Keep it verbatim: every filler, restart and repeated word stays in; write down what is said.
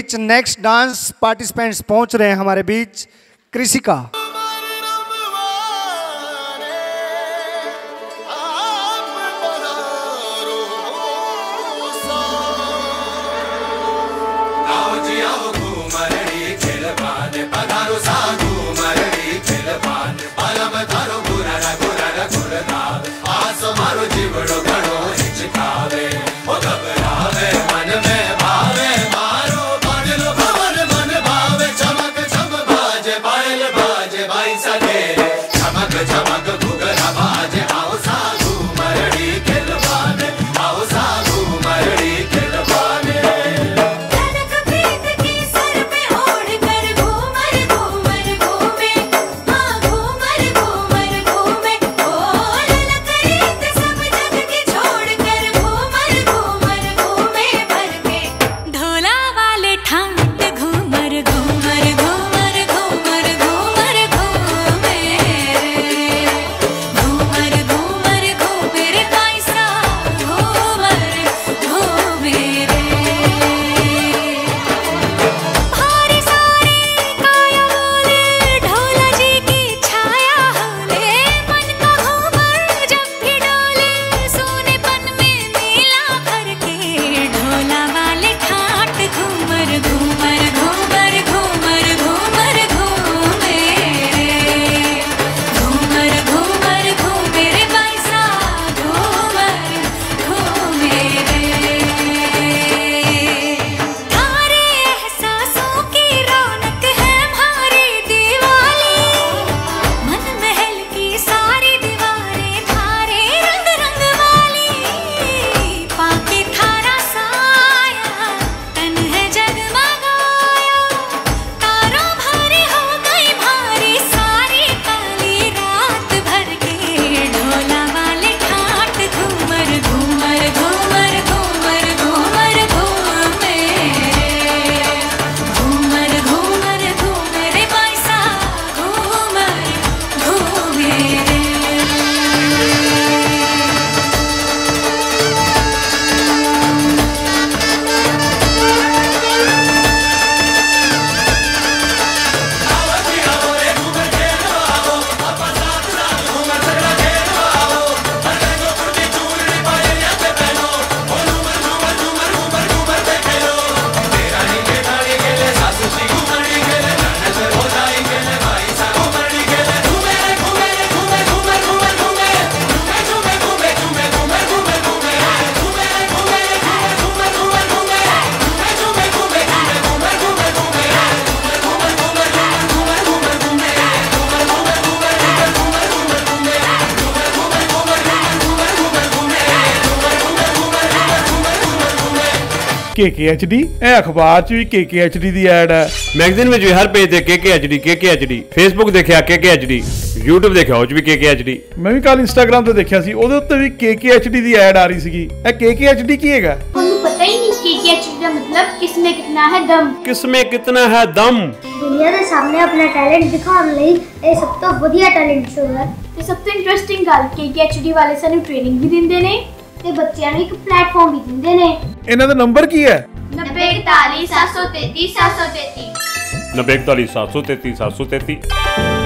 बीच next dance participants पहुंच रहे हैं हमारे बीच। कृषिका के के एच डी अखबार च भी के के एच डी दी ऐड है, मैगजीन में हर पेज ते के के एच डी के के एच डी, फेसबुक देखिया के के एच डी, यूट्यूब देखिया उस भी के के एच डी। मैं भी कल इंस्टाग्राम ते देखिया सी ओदे उत्ते भी के के एच डी दी ऐड आ रही सीगी। ए के के एच डी की हैगा? ਤੁਹਾਨੂੰ ਪਤਾ ਹੀ ਨਹੀਂ के के एच डी ਦਾ मतलब किसमें कितना है दम। किसमें कितना है दम? ਦੁਨੀਆ ਦੇ ਸਾਹਮਣੇ ਆਪਣਾ ਟੈਲੈਂਟ ਦਿਖਾਉਣ ਲਈ ਇਹ ਸਭ ਤੋਂ ਵਧੀਆ ਟੈਲੈਂਟ ਸ਼ੋਅ ਹੈ ਤੇ ਸਭ ਤੋਂ ਇੰਟਰਸਟਿੰਗ ਗੱਲ के के एच डी ਵਾਲੇ ਸਾਨੂੰ ਟ੍ਰੇਨਿੰਗ ਵੀ ਦਿੰਦੇ ਨੇ ਤੇ ਬੱਚਿਆਂ ਨੂੰ ਇੱਕ ਪਲੇਟਫਾਰਮ ਵੀ ਦਿੰਦੇ ਨੇ। ਇਹਨਾਂ ਦਾ ਨੰਬਰ ਕੀ ਹੈ? नब्बे इकतालीस सात सौ तैतीस सात सौ तैतीस नब्बे इकतालीस सात सौ तैतीस सात सौ तैतीस।